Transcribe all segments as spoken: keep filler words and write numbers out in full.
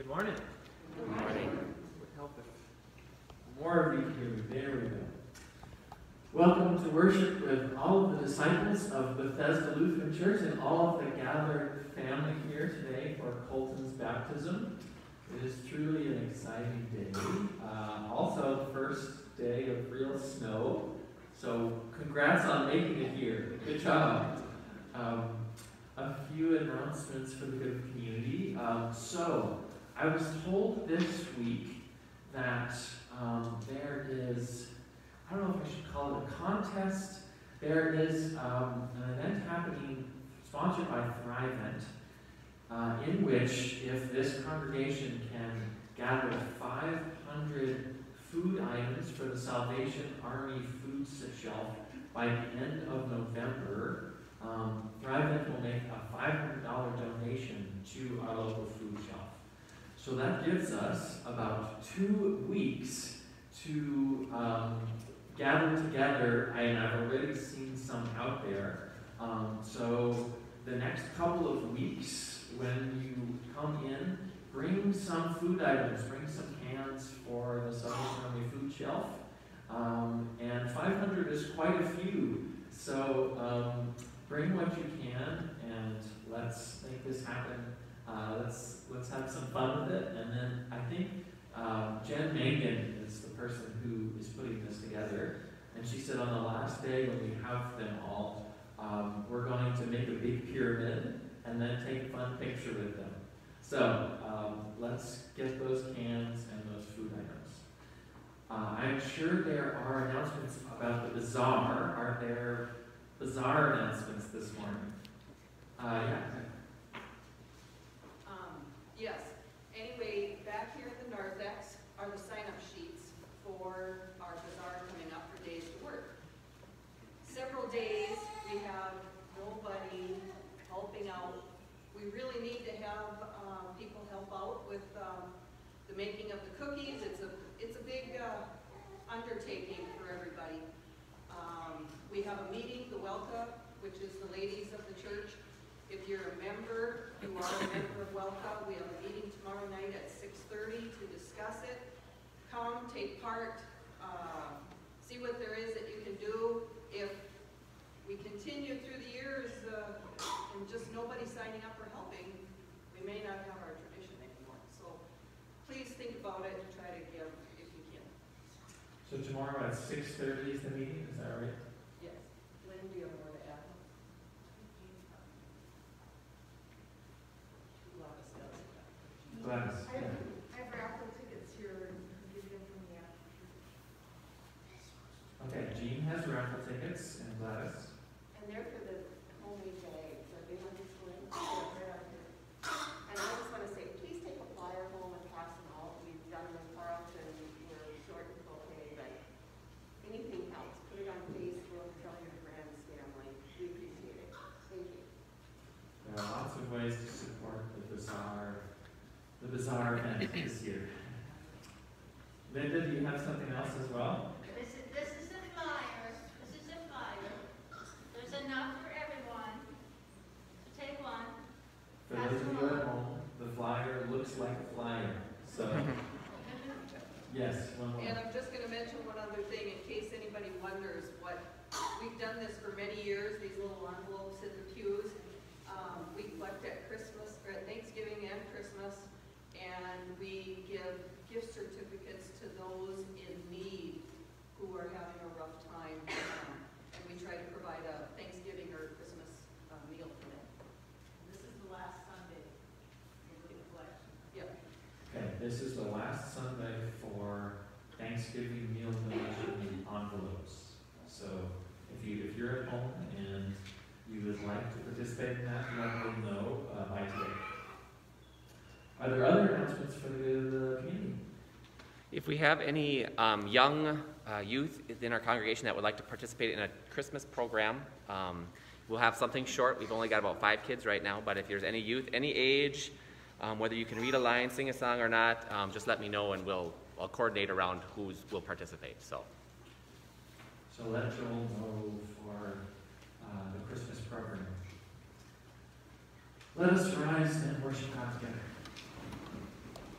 Good morning. Good morning. Would help if more of you here. There we go. Welcome to worship with all of the disciples of Bethesda Lutheran Church and all of the gathered family here today for Carlton's baptism. It is truly an exciting day. Uh, also, the first day of real snow. So, congrats on making it here. Good job. Um, a few announcements for the good of the community. Um, so, I was told this week that um, there is, I don't know if I should call it a contest. There is um, an event happening sponsored by Thrivent, uh, in which if this congregation can gather five hundred food items for the Salvation Army food shelf by the end of November, um, Thrivent will make a five hundred dollars donation to our local food shelf. So that gives us about two weeks to um, gather together, and I've already seen some out there. Um, so the next couple of weeks, when you come in, bring some food items, bring some cans for the Salvation Army food shelf. Um, and five hundred is quite a few, so um, bring what you can, and let's make this happen. Uh, let's let's have some fun with it, and then I think um, Jen Mangan is the person who is putting this together, and she said on the last day when we have them all, um, we're going to make a big pyramid and then take a fun picture with them. So um, let's get those cans and those food items. Uh, I'm sure there are announcements about the bazaar. Are there bazaar announcements this morning? Uh, yeah. Yes. Anyway, back here in the narthex are the sign-up sheets for our bazaar coming up for days to work. Several days we have nobody helping out. We really need to have um, people help out with um, the making of the cookies. It's a it's a big uh, undertaking for everybody. Um, we have a meeting, the Welka, which is the ladies of the church. If you're a member, you are a member of Welka, we have a meeting tomorrow night at six thirty to discuss it. Come, take part, uh, see what there is that you can do. If we continue through the years uh, and just nobody signing up or helping, we may not have our tradition anymore. So please think about it and try to give if you can. So tomorrow at six thirty is the meeting, is that right? Yes. Lynn, do you have more to add? Gladys. I have, Yeah. I have raffle tickets here, and give them from the app. Okay, Jean has raffle tickets, and Gladys. And they're for the homemade bags, are they on this link? Yeah, right up here. And I just want to say, please take a flyer home and pass them out. We've done them in Carlton, we're short and okay, but anything helps. Put it on Facebook, tell your friends, family. We appreciate it. Thank you. There are lots of ways to support the bazaar, the bazaar event this year. Linda, do you have something else as well? This is, this is a flyer. This is a flyer. There's enough for everyone. So take one. For those of you at home, the flyer looks like a flyer. So, yes, one more. And I'm just going to mention one other thing in case anybody wonders what, we've done this for many years, these little envelopes in the pews. Um, we collect at Christmas, or at Thanksgiving and Christmas, and we give gift certificates to those in need who are having a rough time. Um, and we try to provide a Thanksgiving or Christmas uh, meal for them. This is the last Sunday for the collection. Yep. Okay, this is the last Sunday for Thanksgiving meal donation envelopes. So if you if you're at home and you would like to participate in that, let me know uh, by today. Are there other announcements for the, the community? If we have any um, young uh, youth in our congregation that would like to participate in a Christmas program, um, we'll have something short. We've only got about five kids right now, but if there's any youth, any age, um, whether you can read a line, sing a song or not, um, just let me know and we'll I'll coordinate around who will participate. So, so let Joel know for uh, the Christmas program. Let us rise and worship God together.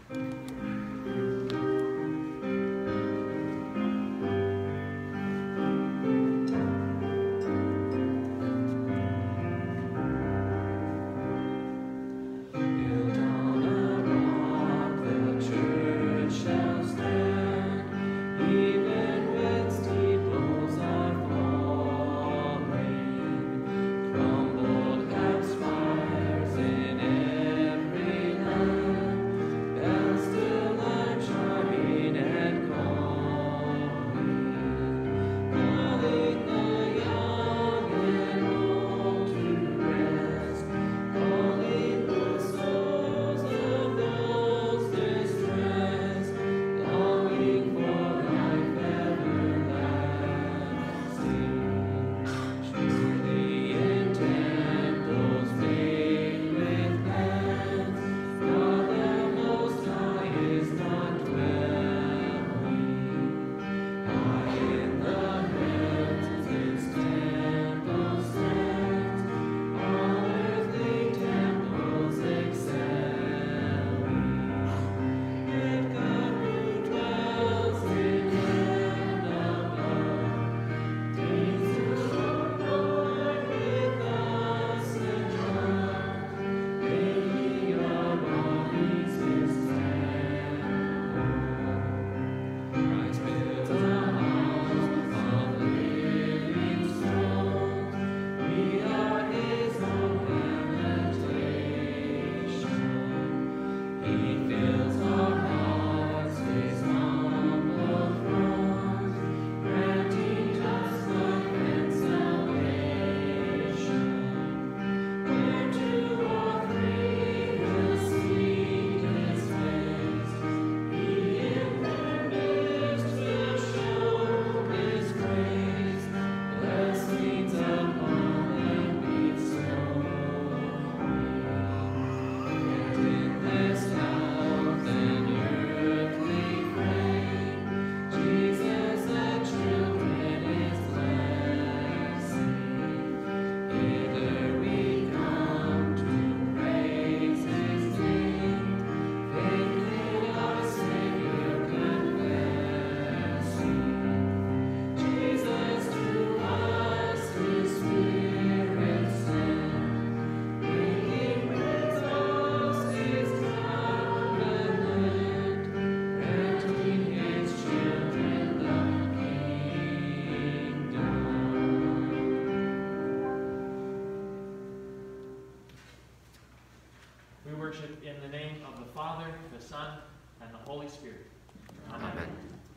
worship in the name of the Father, the Son, and the Holy Spirit. Amen. Amen.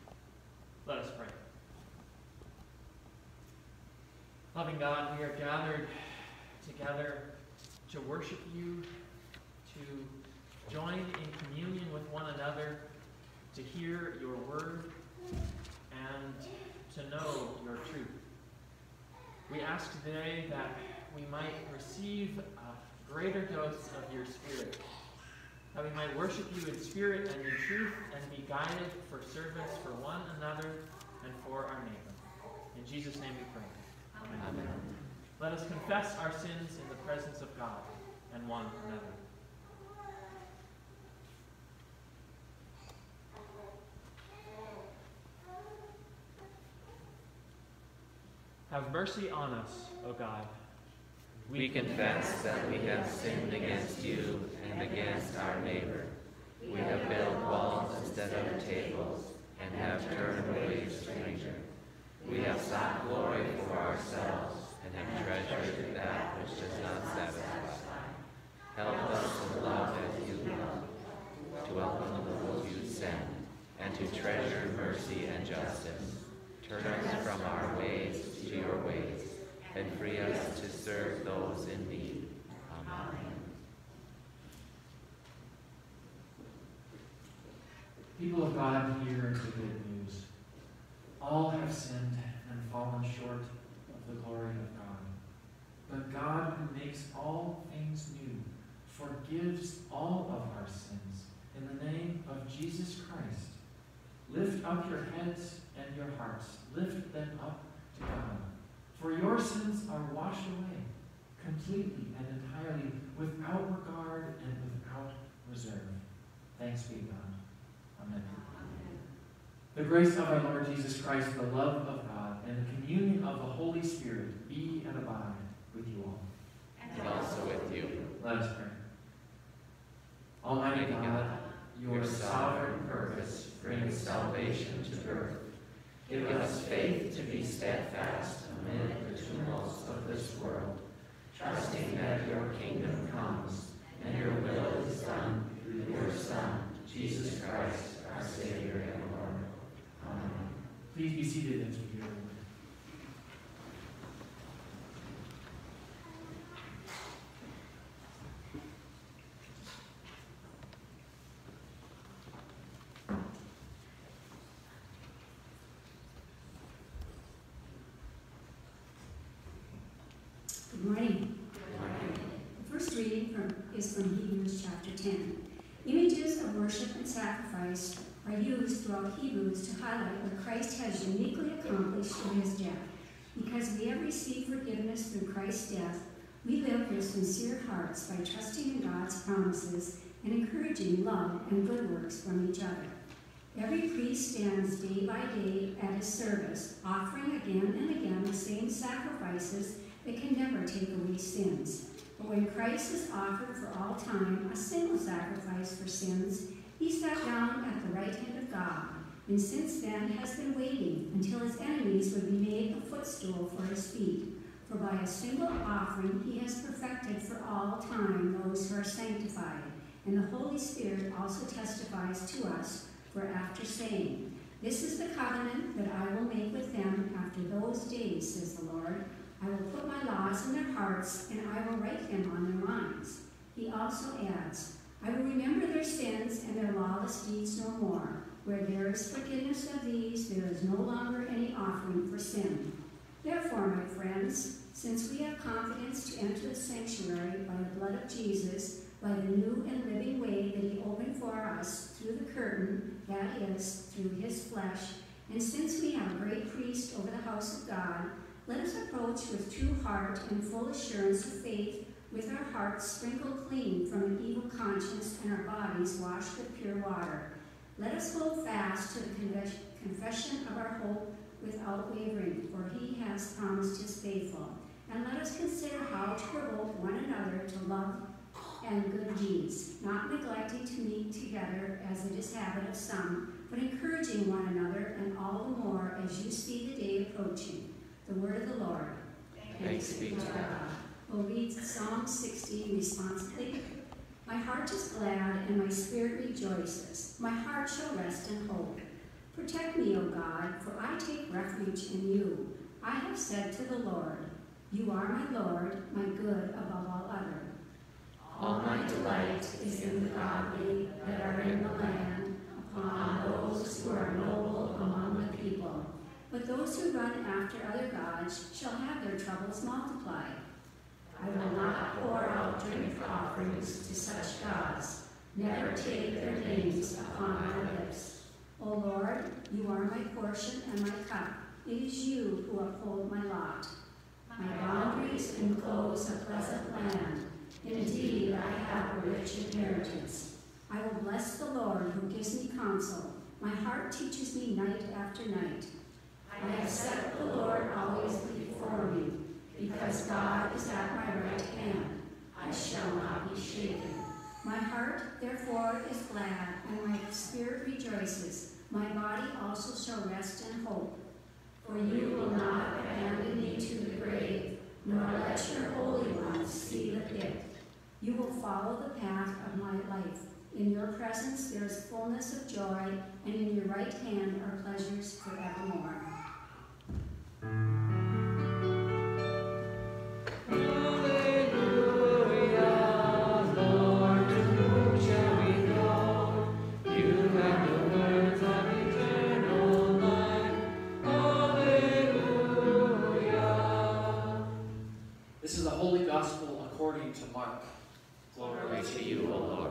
Let us pray. Loving God, we are gathered together to worship you, to join in communion with one another, to hear your word, and to know your truth. We ask today that we might receive a greater dose of your Spirit, that we might worship you in spirit and in truth, and be guided for service for one another and for our neighbor. In Jesus' name we pray. Amen. Amen. Let us confess our sins in the presence of God and one another. Have mercy on us, O God. We, we confess that we have sinned against you and against our neighbor. We have built walls instead of tables and have turned away the stranger. We have sought glory for ourselves and have treasured that which does not satisfy. Help us to love as you love, to welcome those you send, and to treasure mercy and justice. Turn us from our ways to your ways, and free us to serve those in need. Amen. People of God, hear the good news. All have sinned and fallen short of the glory of God. But God, who makes all things new, forgives all of our sins in the name of Jesus Christ. Lift up your heads and your hearts. Lift them up to God. For your sins are washed away completely and entirely, without regard and without reserve. Thanks be to God. Amen. The grace of our Lord Jesus Christ, the love of God, and the communion of the Holy Spirit be and abide with you all. And also with you. Let us pray. Almighty God, your sovereign purpose brings salvation to earth. Give us faith to be steadfast amid the tumults of this world, trusting that your kingdom comes and your will is done through your Son, Jesus Christ, our Savior and Lord. Amen. Please be seated as we hear the word. Good morning. Good morning. The first reading from, is from Hebrews chapter ten. Images of worship and sacrifice are used throughout Hebrews to highlight what Christ has uniquely accomplished in his death. Because we have received forgiveness through Christ's death, we live with sincere hearts by trusting in God's promises and encouraging love and good works from each other. Every priest stands day by day at his service, offering again and again the same sacrifices that can never take away sins. But when Christ is offered for all time a single sacrifice for sins, he sat down at the right hand of God, and since then has been waiting until his enemies would be made a footstool for his feet. For by a single offering he has perfected for all time those who are sanctified. And the Holy Spirit also testifies to us, for after saying, "This is the covenant that I will make with them after those days, says the Lord. I will put my laws in their hearts, and I will write them on their minds." He also adds, "I will remember their sins and their lawless deeds no more. Where there is forgiveness of these, there is no longer any offering for sin." Therefore, my friends, since we have confidence to enter the sanctuary by the blood of Jesus, by the new and living way that he opened for us through the curtain, that is, through his flesh, and since we have a great priest over the house of God, let us approach with true heart and full assurance of faith, with our hearts sprinkled clean from an evil conscience and our bodies washed with pure water. Let us hold fast to the confession of our hope without wavering, for he has promised his faithful. And let us consider how to provoke one another to love and good deeds, not neglecting to meet together as it is habit of some, but encouraging one another, and all the more as you see the day approaching. The word of the Lord. Thanks be to God. We'll read Psalm sixteen responsibly. My heart is glad and my spirit rejoices. My heart shall rest in hope. Protect me, O God, for I take refuge in you. I have said to the Lord, you are my Lord, my good above all other. All my delight is in the godly that are in the land, upon those who are noble among the people. But those who run after other gods shall have their troubles multiplied. I will not pour out drink offerings to such gods, never take their names upon my lips. O Lord, you are my portion and my cup. It is you who uphold my lot. My boundaries enclose a pleasant land. Indeed, I have a rich inheritance. I will bless the Lord who gives me counsel. My heart teaches me night after night. I have set the Lord always before me. Because God is at my right hand, I shall not be shaken. My heart, therefore, is glad, and my spirit rejoices. My body also shall rest in hope. For you will not abandon me to the grave, nor let your Holy One see the pit. You will follow the path of my life. In your presence there is fullness of joy, and in your right hand are pleasures forevermore. This is the Holy Gospel according to Mark. Glory to you, O Lord.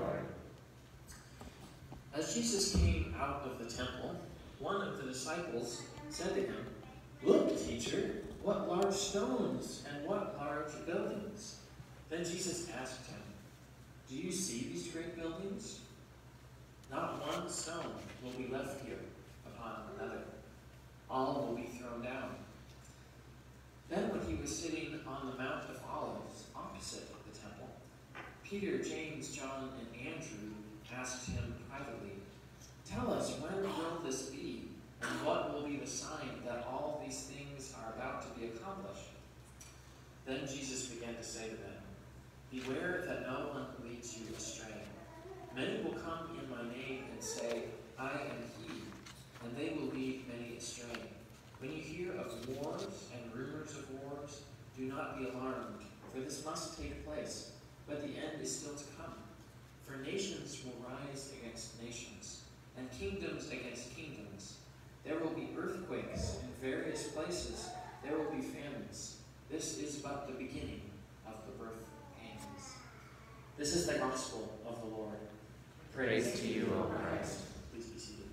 As Jesus came out of the temple, one of the disciples said to him, "Look, teacher, what large stones and what large buildings." Then Jesus asked him, "Do you see these great buildings? Not one stone will be left here upon another. All will be thrown down. Then when he was sitting on the Mount of Olives opposite the temple, Peter, James, John, and Andrew asked him privately, "Tell us, when will this be? And what will be the sign that all these things are about to be accomplished?" Then Jesus began to say to them, "Beware that no one leads you astray. Many will come in my name and say, 'I am he,' and they will lead many astray. When you hear of wars and rumors of wars, do not be alarmed, for this must take place, but the end is still to come. For nations will rise against nations, and kingdoms against kingdoms. There will be earthquakes in various places. There will be famines. This is but the beginning of the birth pains." This is the gospel of the Lord. Praise, Praise to you, O Christ. Please be seated.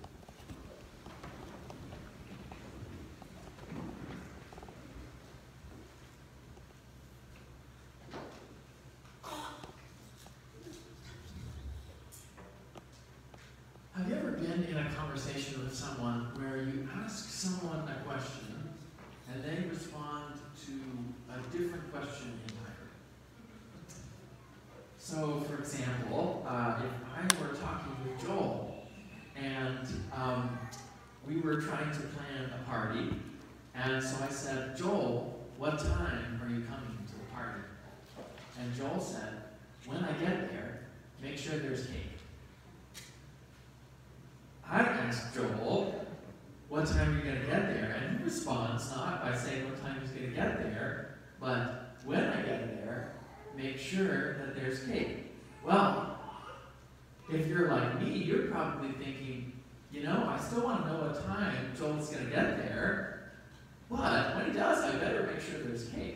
Have you ever been in a conversation with someone where you ask someone a question and they respond to a different question entirely? So, for example, uh, if I were talking with Joel and um, we were trying to plan a party, and so I said, "Joel, what time are you coming to the party?" And Joel said, "When I get there, make sure there's cake." I asked Joel, "What time are you going to get there?" And he responds not by saying what time he's going to get there, but "When I get there, make sure that there's cake." Well, if you're like me, you're probably thinking, you know, I still want to know what time Joel's going to get there, but when he does, I better make sure there's cake.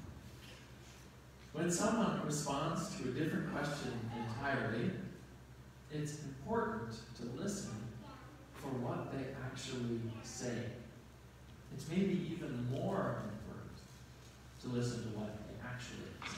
When someone responds to a different question entirely, it's important to listen for what they actually say. It's maybe even more important to listen to what they actually say.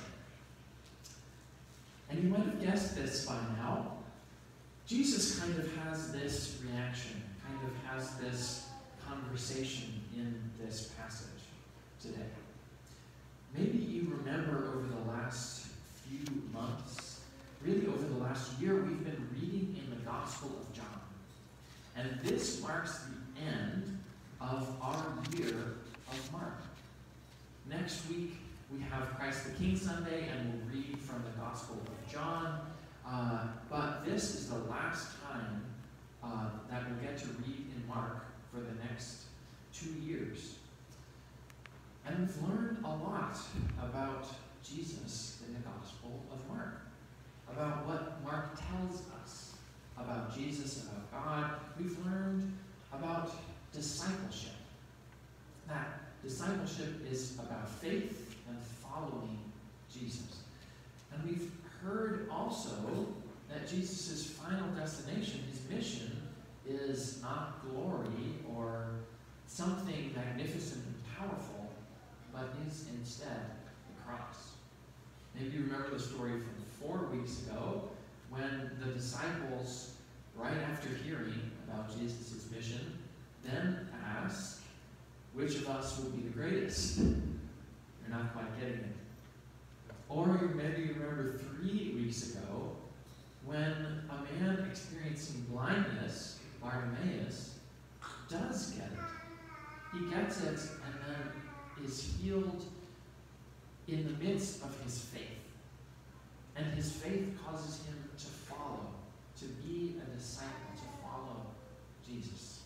And you might have guessed this by now. Jesus kind of has this reaction, kind of has this conversation in this passage today. Maybe you remember over the last few months, really over the last year, we've been reading in the Gospel of John. And this marks the end of our year of Mark. Next week, we have Christ the King Sunday, and we'll read from the Gospel of John. Uh, but this is the last time uh, that we'll get to read in Mark for the next two years. And we've learned a lot about Jesus in the Gospel of Mark, about what Mark tells us about Jesus, about God. We've learned about discipleship. That discipleship is about faith and following Jesus. And we've heard also that Jesus' final destination, his mission, is not glory or something magnificent and powerful, but is instead the cross. Maybe you remember the story from four weeks ago when the disciples, right after hearing about Jesus' mission, then ask, which of us will be the greatest? You're not quite getting it. Or you maybe you remember three weeks ago when a man experiencing blindness, Bartimaeus, does get it. He gets it and then is healed in the midst of his faith. And his faith causes him to follow, to be a disciple, to follow Jesus.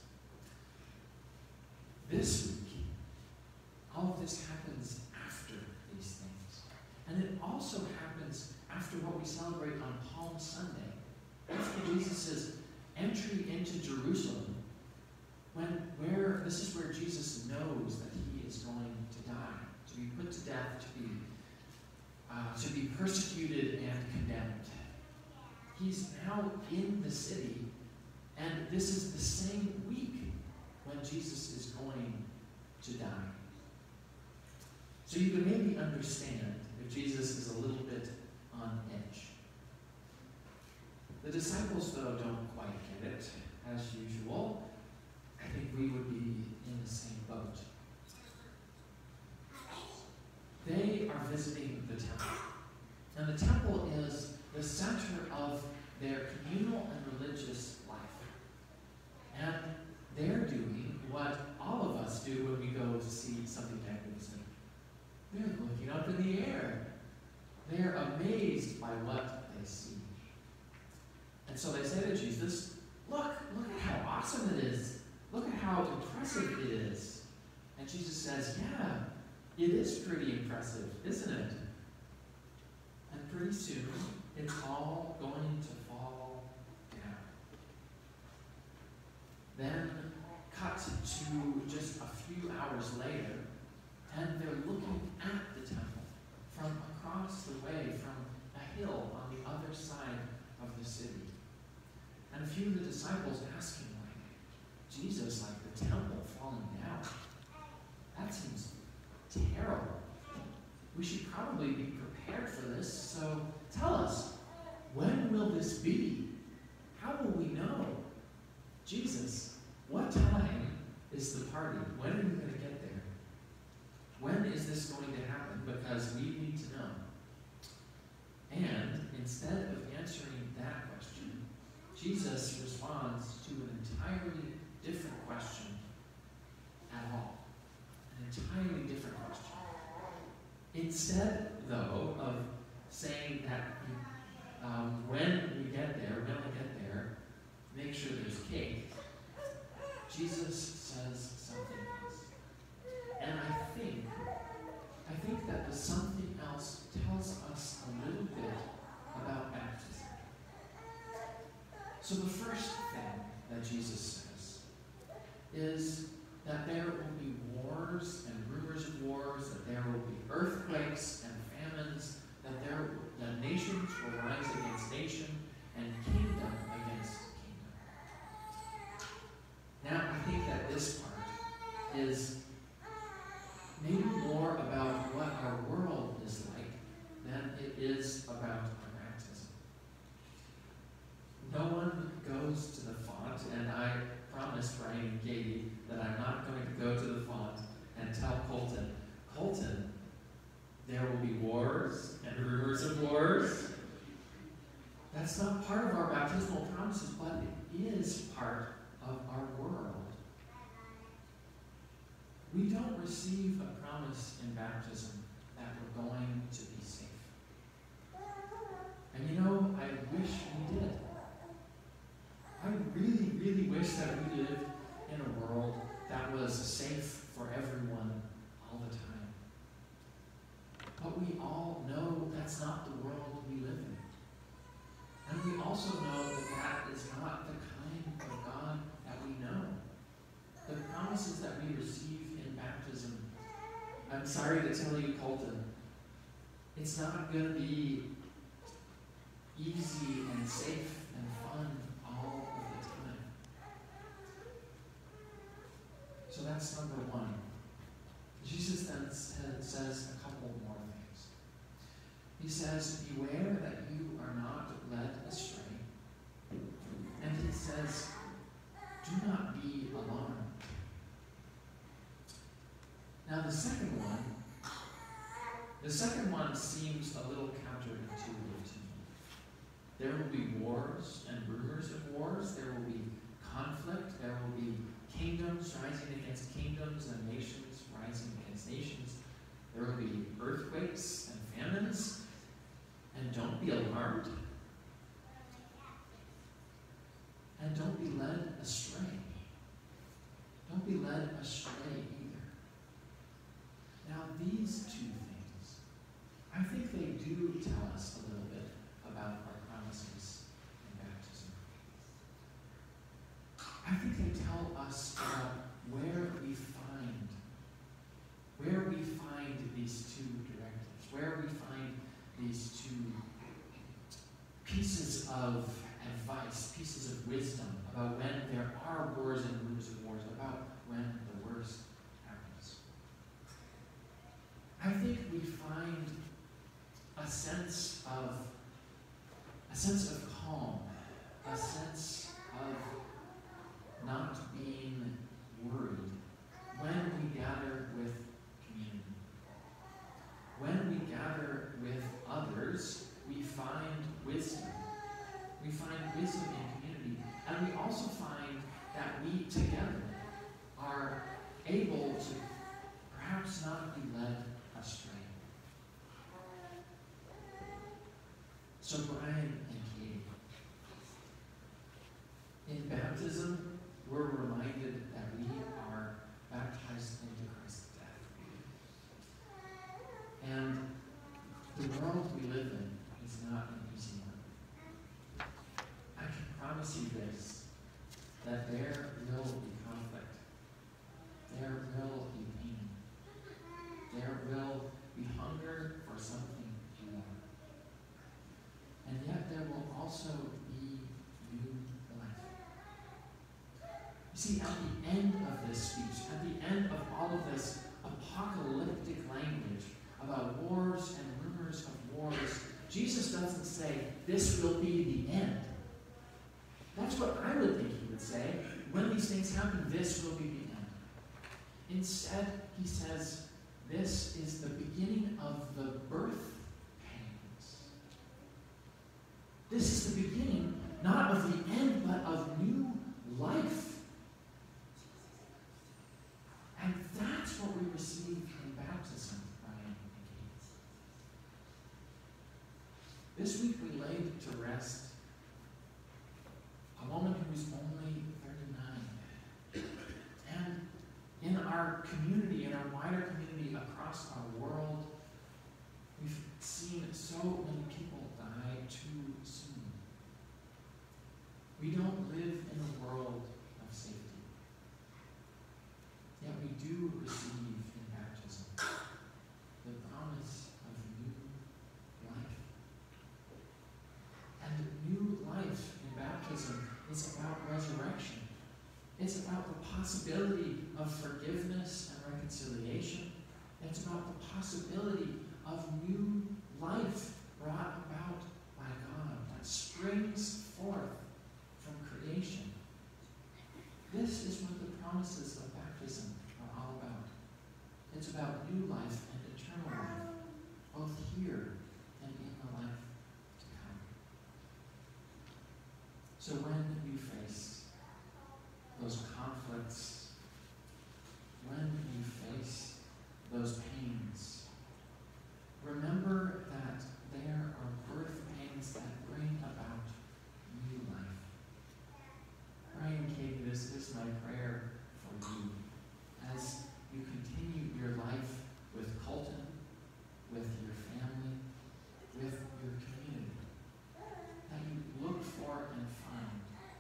This week, all of this happens after these things. And it also happens after what we celebrate on Palm Sunday, after Jesus' entry into Jerusalem, when where this is where Jesus knows that he is going to die, to be put to death, to be uh, to be persecuted and condemned. He's now in the city, and this is the same week when Jesus is going to die. So you can maybe understand if Jesus is a little bit on edge. The The disciples, though, don't quite get it, as usual. I think we would be in the same boat. They are visiting the temple. And the temple is the center of their communal and religious life. And they're doing what all of us do when we go to see something magnificent. They're looking up in the air. They're amazed by what they see. And so they say to Jesus, look, look at how awesome it is. Look at how impressive it is. And Jesus says, yeah, it is pretty impressive, isn't it? And pretty soon, it's all going to fall down. Then, cut to just a few hours later, and they're looking at the temple from across the way, from a hill on the other side of the city. And a few of the disciples ask him, like, Jesus, like the temple falling down. That seems terrible. We should probably be prepared for this, so tell us, when will this be? How will we know? Jesus, what time is the party? When are we going to get there? When is this going to happen? Because we need to know. And instead of answering that question, Jesus responds to an entirely different question at all. An entirely different question. Instead, though, of saying that um, when we get there, when we get there, make sure there's cake, Jesus says something else. And I think, I think that the something else tells us a little bit about baptism. So the first thing that Jesus says is that there will be wars and rumors of wars, that there will be earthquakes and famines, that there that nations will rise against nation and kingdom against kingdom. Now, I think that this part is maybe more about what our world is like than it is about our baptism. No one goes to the font, and I promised Ryan and Katie that I'm not going to go to the font and tell Colton, Colton, there will be wars and rumors of wars. That's not part of our baptismal promises, but it is part of our world. We don't receive a promise in baptism that we're going to be safe. And you know, I wish we did. I really, really wish that we lived in a world that was safe for everyone all the time. But we all know that's not the world we live in. And we also know that that is not the kind of God that we know. The promises that we receive in baptism, I'm sorry to tell you, Colton, it's not going to be easy and safe and fun all of the time. So that's number one. Jesus then says a couple more things. He says, beware that you are not led astray. And he says, do not be alarmed. Now the second one, the second one seems a little counterintuitive to me. There will be wars and rumors of wars. There will be conflict. There will be kingdoms rising against kingdoms and nations rising against nations. There will be earthquakes and famines. And don't be alarmed. And don't be led astray. Don't be led astray either. Now, these two things, I think they do tell us a little bit about our promises in baptism. I think they tell us about where we find, where we find these two directives, where we find these two pieces of advice, pieces of wisdom about when there are wars and rumors of wars, about when the worst happens. I think we find a sense of a sense of calm wisdom. We find wisdom in community. And we also find that we together are able to perhaps not be led astray. So Brian and Katie, in baptism, we're reminded that we are baptized into Christ's death. And the world we live in is not an easy one. I can promise you this, that there will be conflict. There will be pain. There will be hunger for something more. And yet there will also be new life. You see, at the end of this speech, at the end of all of this apocalyptic language about wars and rumors of wars, Jesus doesn't say, this will be the end. That's what I would think he would say. When these things happen, this will be the end. Instead, he says, this is the beginning of the birth pains. This is the beginning, not of the end, but of new life. And that's what we receive in baptism, Brian and Kate. This week we laid to rest a woman who was only thirty-nine. And in our community, in our wider community across our world, we've seen so many people die too soon. We don't live in a world of safety. Yet we do receive in baptism the promise of new life. And new life in baptism is about resurrection. It's about the possibility of forgiveness and reconciliation. It's about the possibility of new life brought about by God that springs forth from creation. This is what the promises of baptism are all about. It's about new life and eternal life, both here and in the life to come. So when you face those conflicts, when you face those pains, remember that there are birth pains that bring about new life. Brian and Katie, this is my prayer for you as you continue your life with Carlton, with your family, with your community, that you look for and find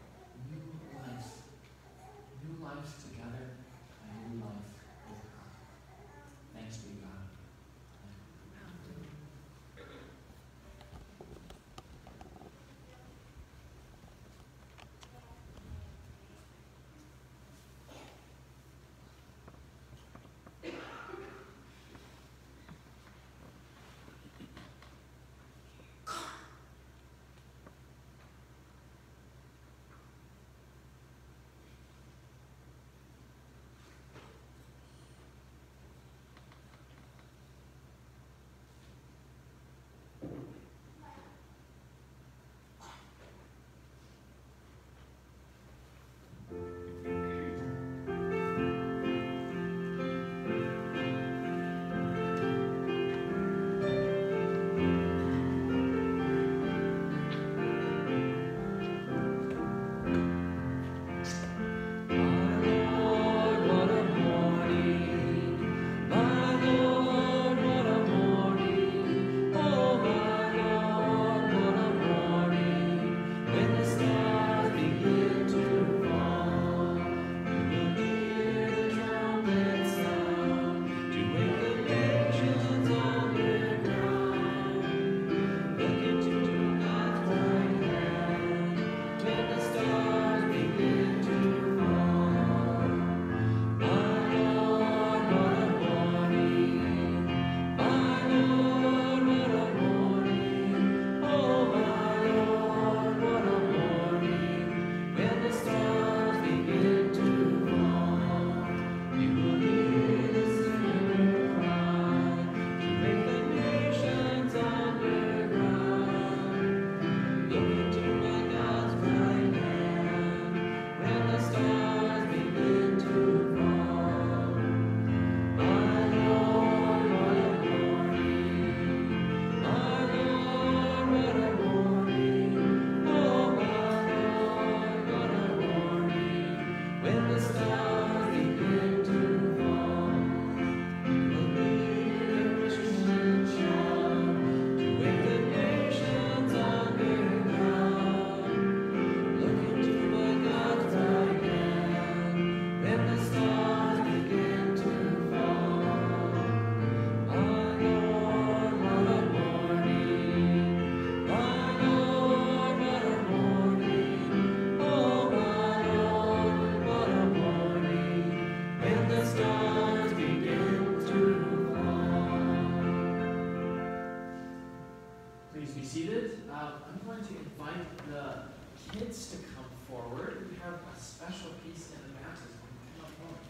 I'm going to invite the kids to come forward. We have a special piece in the baptism. Come on forward.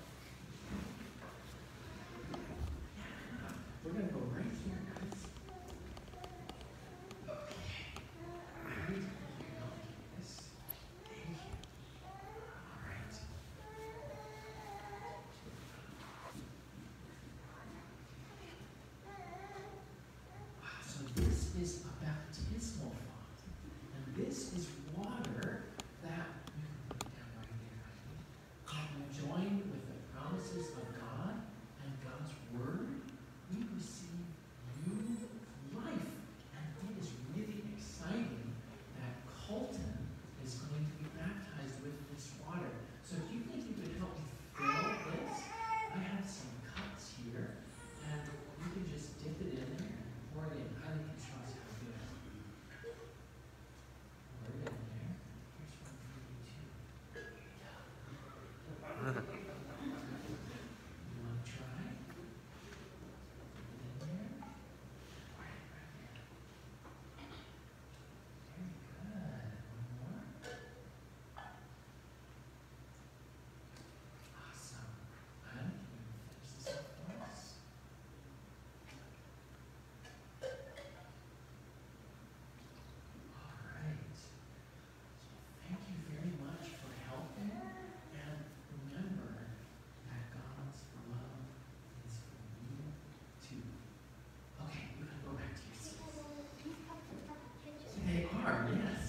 Yeah. We're going to go right here, guys. Okay. Right here. Yes. Thank you. All right. So this is a baptismal font, and this is water that you can put down right there. And when joined with the promises of God and God's word, we receive new life, and it is really exciting that Carlton is going to be baptized with this water. So if you think you could help me fill this, I have some cups here, and you can just dip it in there. Pour it in. I think you trust how good. Pour it in there. Here's one for you too. You want to try? Put it in there. Pour it right there. Very good. One more. Awesome. And can you finish this up for us? All right. So thank you very much for helping. And remember that God's love is for you too. Okay, you can go back to your seats. They are, yes.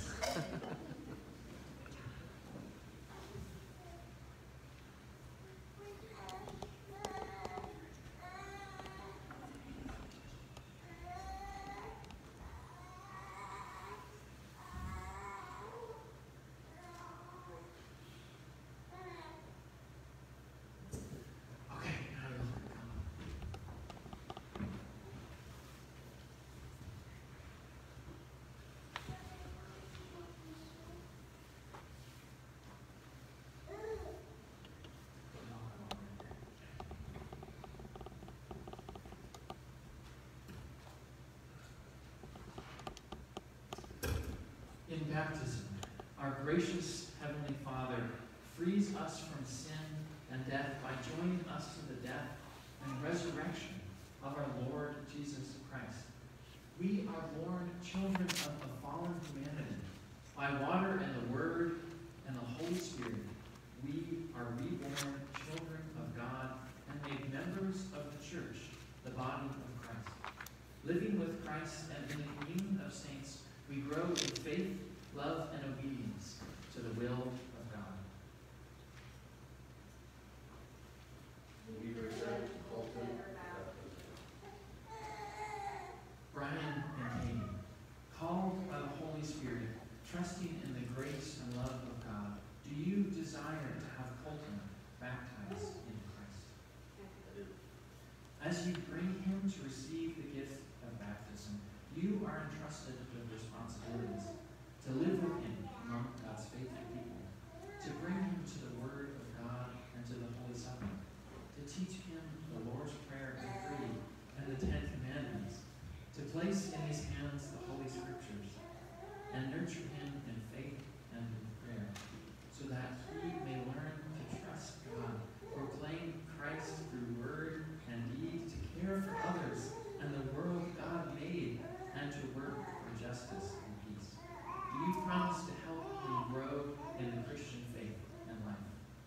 Okay, now you'll come. In baptism, our gracious Heavenly Father frees us from sin and death by joining us to the death and resurrection of our Lord Jesus Christ. We are born children of a fallen humanity. By water and the Word and the Holy Spirit, we are reborn children of God and made members of the church, the body of Christ. Living with Christ and in the communion of saints, we grow in faith, love, and obedience to the will of God. Brian and Amy, called by the Holy Spirit, trusting in the grace and love of God, do you desire to have Carlton baptized in Christ? As you bring him to receive the gift of baptism, you are entrusted with responsibilities to live with him among God's faithful people, to bring him to the Word of God and to the Holy Supper, to teach him the Lord's Prayer and Creed and the Ten Commandments, to place in his hands the Holy Scriptures, and nurture him in faith and in prayer, so that he may learn to trust God, proclaim Christ through word and deed, to care for others and the world God made, and to work for justice and peace. Do you promise to help him grow in the Christian faith and life?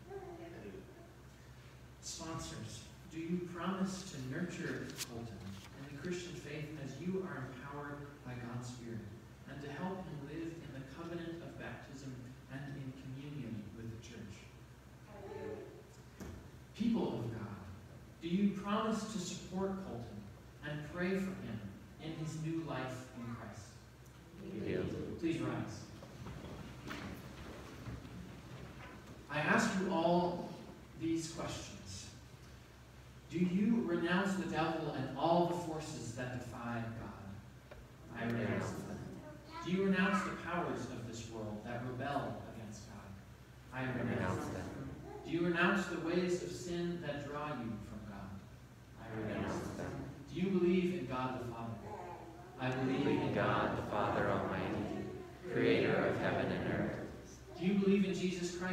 Sponsors, do you promise to nurture Carlton in the Christian faith as you are empowered by God's Spirit, and to help him live in the covenant of baptism and in communion with the church? People of God, do you promise to support Carlton and pray for him in his new life in Christ? Yes. Please rise. I ask you all these questions. Do you renounce the devil and all the forces that defy God? I renounce them. Do you renounce the powers of this world that rebel against God? I renounce them. Do you renounce the ways of sin that draw you from God? I renounce them. Do you believe in God the Father? I believe in God the Father Almighty,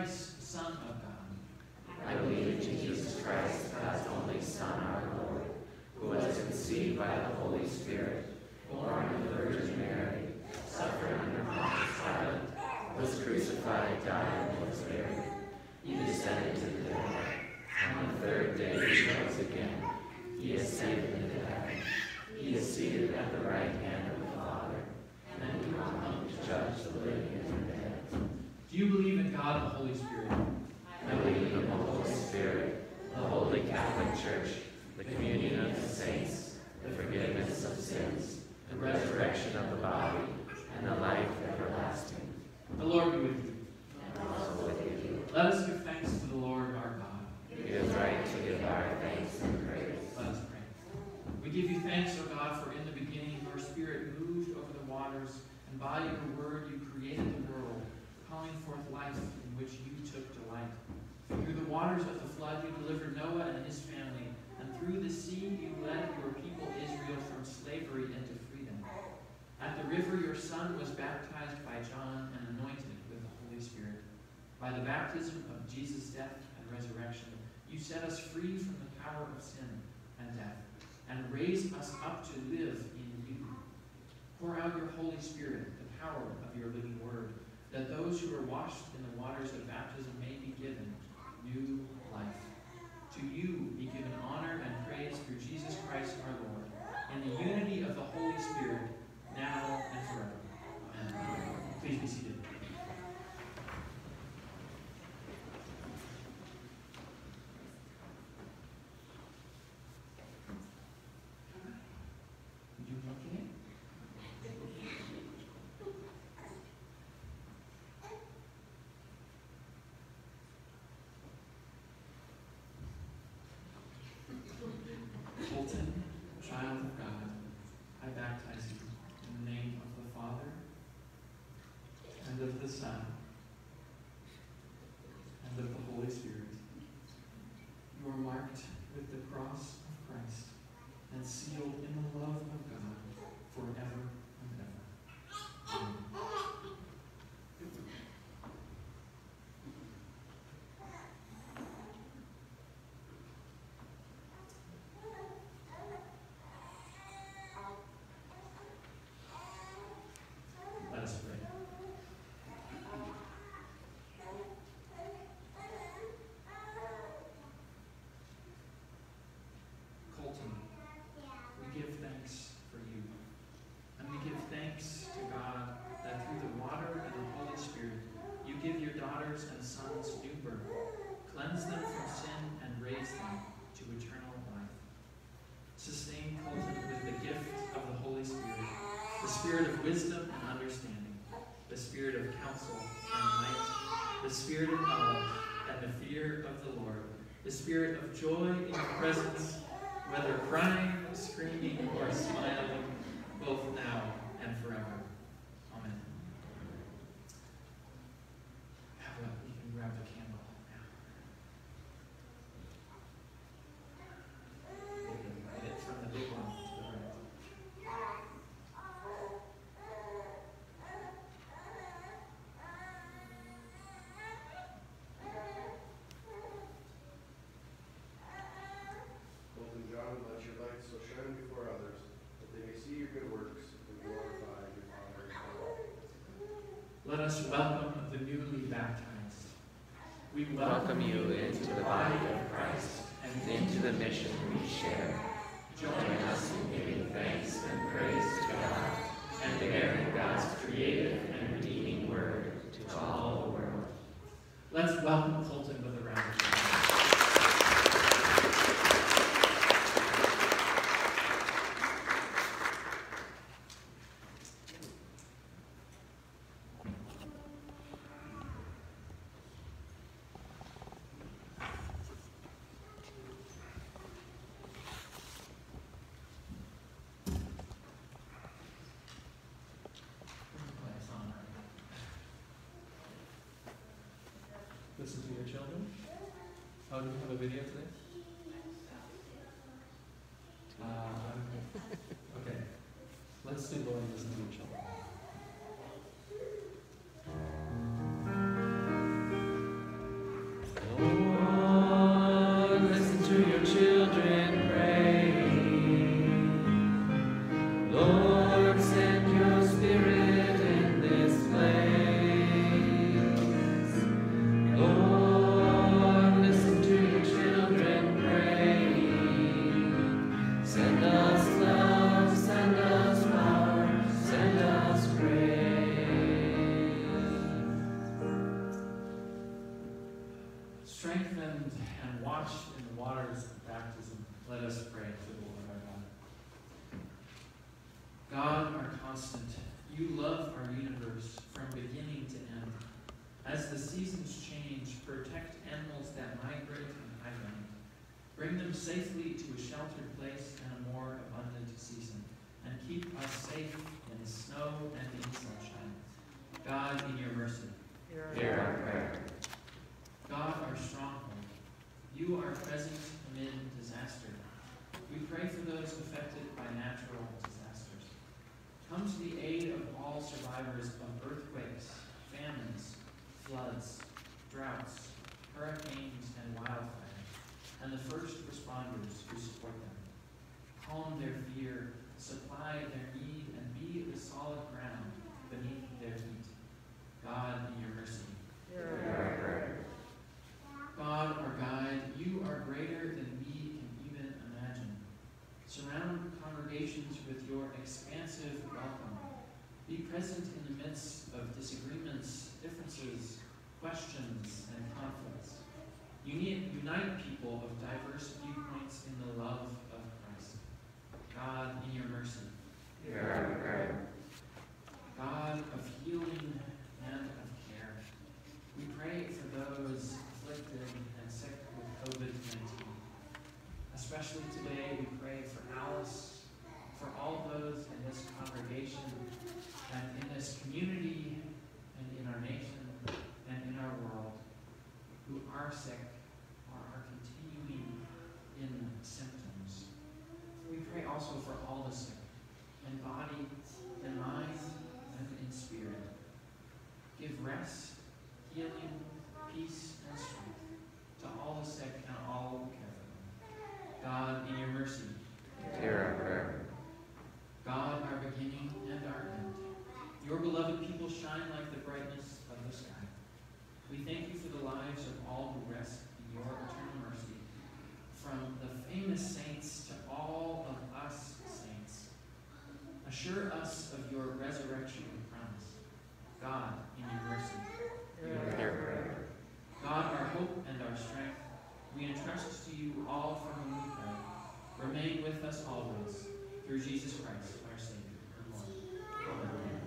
Christ, the Son of God. I believe in Jesus Christ, God's only Son, our Lord, who was conceived by the Holy Spirit, born of the Virgin Mary, suffered under Pontius Pilate, was crucified, died, and was buried. He descended to the dead. On the third day he rose again. He ascended into heaven. He is seated at the right hand of the Father, and he will come to judge the living and the dead. Do you believe in God, the Holy Spirit? I believe in the Holy Spirit, the Holy Catholic Church, the communion of the saints, the forgiveness of sins, the resurrection of the body, and the life everlasting. The Lord be with you. And also with you. Let us give thanks to the Lord our God. It is right to give our thanks and praise. Let us pray. We give you thanks, O God, for in the beginning your Spirit moved over the waters, and by your word you created the world, calling forth life in which you took delight. Through the waters of the flood you delivered Noah and his family, and through the sea you led your people Israel from slavery into freedom. At the river your Son was baptized by John and anointed with the Holy Spirit. By the baptism of Jesus' death and resurrection, you set us free from the power of sin and death, and raised us up to live in you. Pour out your Holy Spirit, the power of your living word, that those who are washed in the waters of baptism may be given new life. To you be given honor and praise through Jesus Christ our Lord, in the unity of the Holy Spirit, now and forever. Amen. Please be seated. Would you look at it? Carlton, child of God, I baptize you in the name of the Father, and of the Son, and of the Holy Spirit. You are marked with the cross of Christ, and sealed in the love of God forever and ever. Amen. Let us pray. Carlton, we give thanks for you. And we give thanks to God that through the water and the Holy Spirit, you give your daughters and sons new birth, cleanse them from sin, and raise them to eternal life. Sustain Carlton with the gift of the Holy Spirit, the spirit of wisdom and understanding, the spirit of counsel and might, the spirit of knowledge and the fear of the Lord, the spirit of joy in your presence, whether crying, screaming, or smiling, both now and forever. Amen. Have a, you can grab the candle now. Light it from the big one to the right. Holy God, let your light so shine before others, that they may see your good works and glorify your Father in heaven. Let us welcome the newly baptized. We Welcome you into the body of Christ and into the mission we share. Join us in giving thanks and praise to God and bearing God's creative and redeeming word to all the world. Let's welcome Carlton with a round of applause. Listen to your children. Oh, do we have a video today? Uh, okay. Let's do Lord, listen to your children. strengthened and washed in the waters of baptism, let us pray to the Lord our God. God, our constant, you love our universe from beginning to end. As the seasons change, protect animals that migrate and hibernate. Bring them safely to a sheltered place and a more abundant season, and keep us safe in snow and in sunshine. God, in your mercy, hear our prayer. God, our stronghold, you are present amid disaster. We pray for those affected by natural disasters. Come to the aid of all survivors of earthquakes, famines, floods, droughts, hurricanes, and wildfires, and the first responders who support them. Calm their fear, supply their need, and be the solid ground beneath their feet. God, in your mercy, hear our prayer. God, our guide, you are greater than we can even imagine. Surround congregations with your expansive welcome. Be present in the midst of disagreements, differences, questions, and conflicts. Unite, unite people of diverse viewpoints in the love of Christ. God, in your mercy, hear our prayer. God of healing and of care, we pray for those afflicted and sick with COVID nineteen. Especially today, we pray for Alice, for all those in this congregation, and in this community, and in our nation, and in our world, who are sick or are continuing in symptoms. We pray also for all the sick, in body, in mind, and in spirit. Give rest, healing, peace, and strength to all the sick and all who care for them. God, in your mercy, hear our prayer. God, our beginning and our end, your beloved people shine like the brightness of the sky. We thank you for the lives of all who rest in your eternal mercy, from the famous saints to all of us saints. Assure us of your resurrection promise. God, in your mercy, hear our prayer. God, our hope and our strength, we entrust to you all for whom we pray. Remain with us always, through Jesus Christ, our Savior and Lord. Amen.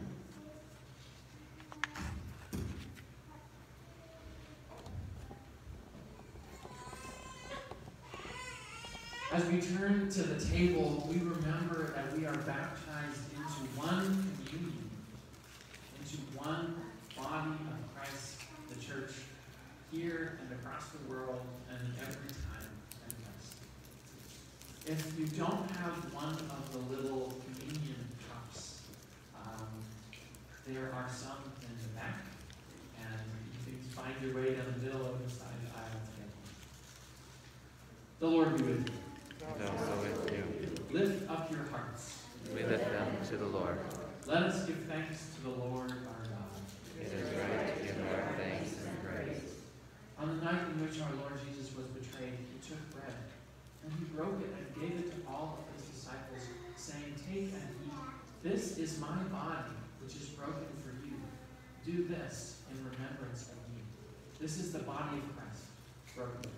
As we turn to the table, we remember that we are baptized into one communion, into one body of Christ, the church, here and across the world and every time and place. If you don't have one of the little communion cups, um, there are some in the back, and you can find your way down the middle of the side aisle to get one. The Lord be with you. And also with you. Lift up your hearts. We lift them to the Lord. Let us give thanks to the Lord our God. It is right to give our thanks and praise. On the night in which our Lord Jesus was betrayed, he took bread, and he broke it and gave it to all of his disciples, saying, "Take and eat. This is my body, which is broken for you. Do this in remembrance of me." This is the body of Christ, broken for you.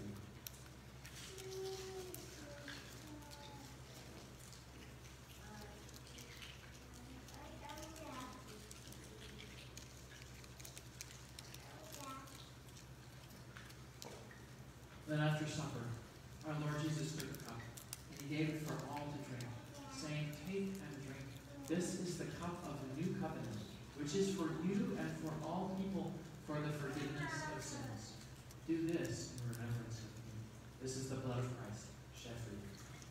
Then after supper, our Lord Jesus took a cup, and he gave it for all to drink, saying, "Take and drink. This is the cup of the new covenant, which is for you and for all people for the forgiveness of sins. Do this in remembrance of me." This is the blood of Christ, shed for you.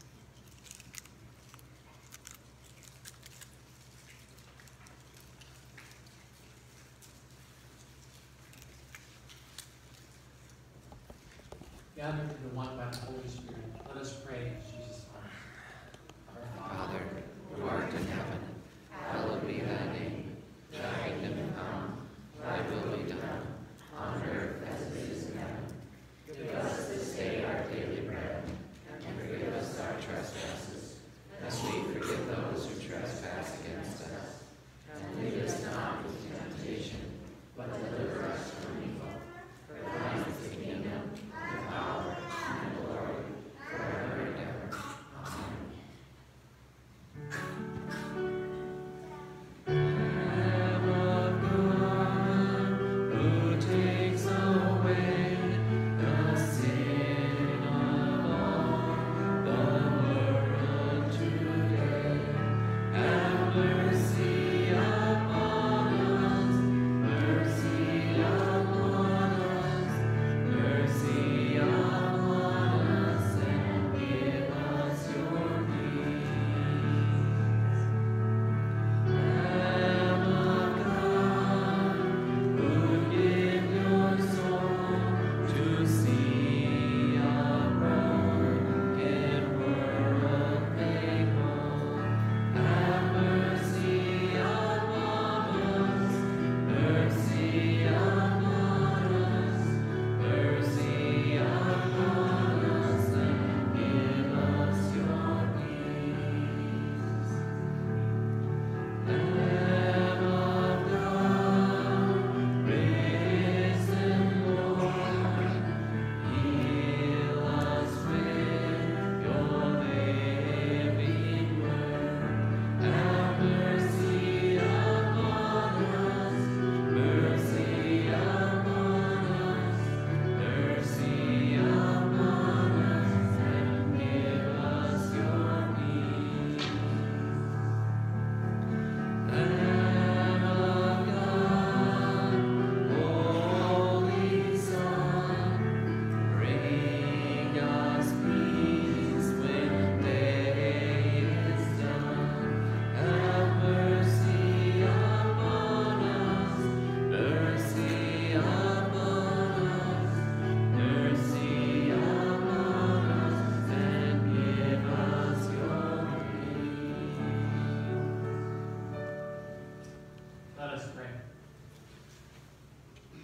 Gathered into one by the Holy Spirit, let us pray as Jesus taught us. Our Father, who art in heaven, hallowed be thy name. Thy kingdom come, thy will be done, on earth as it is in heaven. Give us this day our daily bread, and forgive us our trespasses, as we forgive those who trespass against us. And lead us not into temptation, but deliver us from evil. For thine is the kingdom,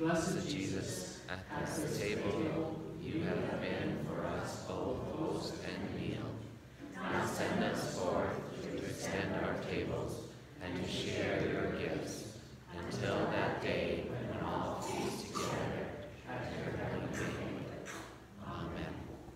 Blessed Jesus, at this table you have been for us both host and meal. Now send us forth to extend our tables and to share your gifts until that day when all feast together at your heavenly kingdom. Amen.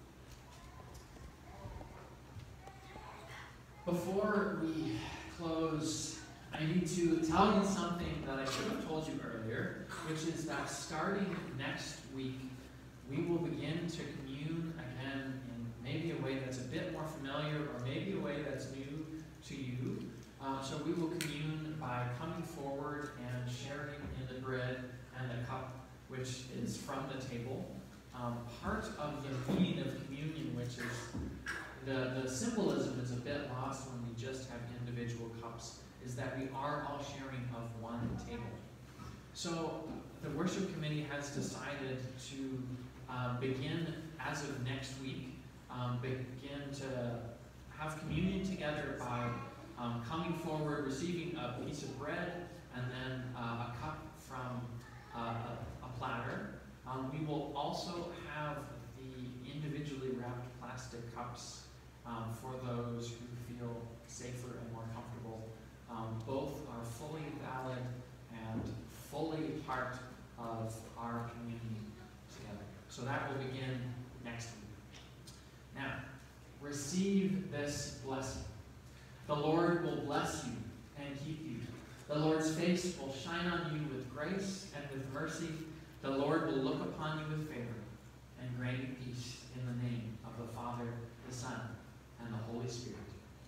Before we close, I need to tell you something that I should have told you earlier, which is that starting next week, we will begin to commune again in maybe a way that's a bit more familiar or maybe a way that's new to you. Um, so we will commune by coming forward and sharing in the bread and the cup, which is from the table. Um, part of the meaning of communion, which is the, the symbolism is a bit lost when we just have individual cups, is that we are all sharing of one table. So the worship committee has decided to uh, begin, as of next week, um, begin to have communion together by um, coming forward, receiving a piece of bread, and then uh, a cup from uh, a, a platter. Um, we will also have the individually wrapped plastic cups um, for those who feel safer and more comfortable. Um, both are fully valid and fully part of our community together. So that will begin next week. Now, receive this blessing. The Lord will bless you and keep you. The Lord's face will shine on you with grace and with mercy. The Lord will look upon you with favor and grant you peace in the name of the Father, the Son, and the Holy Spirit.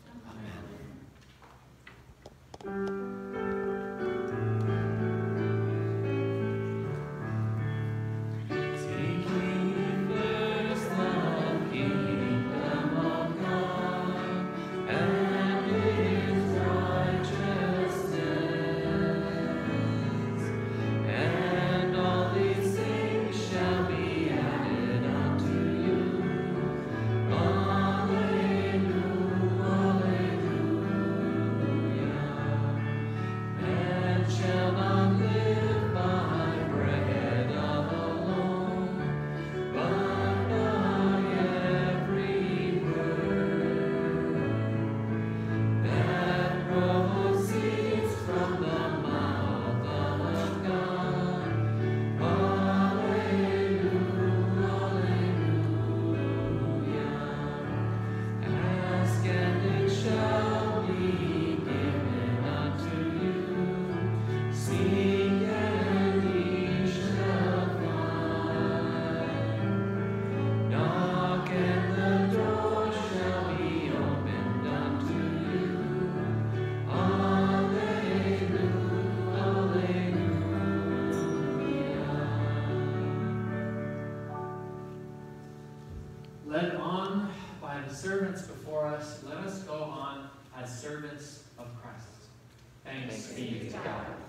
Amen. Led on by the servants before us, let us go on as servants of Christ. Thanks be to God.